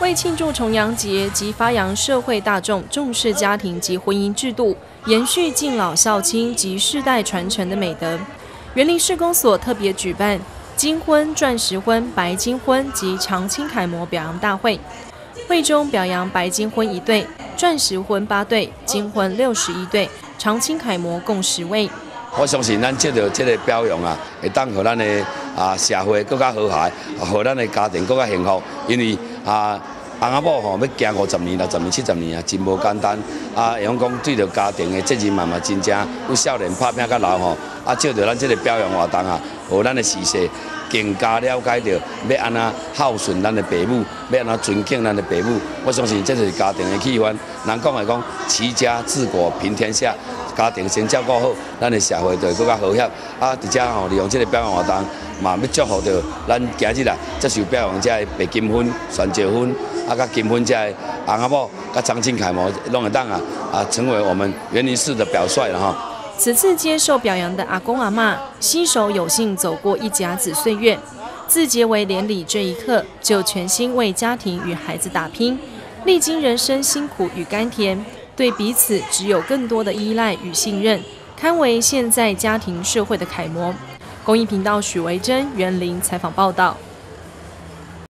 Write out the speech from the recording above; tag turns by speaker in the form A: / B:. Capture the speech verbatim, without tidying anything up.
A: 为庆祝重阳节及发扬社会大众重视家庭及婚姻制度，延续敬老孝亲及世代传承的美德，员林市公所特别举办金婚、钻石婚、白金婚及长青楷模表扬大会。会中表扬白金婚一对，钻石婚八对，金婚六十一对，长青楷模共十位。
B: 我相信咱接到这个表扬啊，会当让咱的啊社会更加和谐，让咱的家庭更加幸福。因为啊，翁仔某吼要行五十年、六十年、七十年啊，真无简单。啊，会讲对着家庭的责任嘛嘛真正，有少年打拼到老吼，啊，借着咱这个表扬活动啊，和咱的时势更加了解到要安怎孝顺咱的父母，要安怎尊敬咱的父母。我相信这就是家庭的气氛。人讲来讲，齐家治国平天下。家庭先照顾好，咱的社会就会更加和谐。啊，而且吼，利用这个表扬活动，嘛要祝福到咱今日啊，接受表扬这的白金婚、钻石婚，啊，甲金婚这的翁仔某、甲长青楷模，拢会当啊啊，成为我们员林市的表率了哈。
A: 此次接受表扬的阿公阿嬷，携手有幸走过一甲子岁月，自结为连理这一刻，就全心为家庭与孩子打拼，历经人生辛苦与甘甜。对彼此只有更多的依赖与信任，堪为现在家庭社会的楷模。公益频道许维珍、园林采访报道。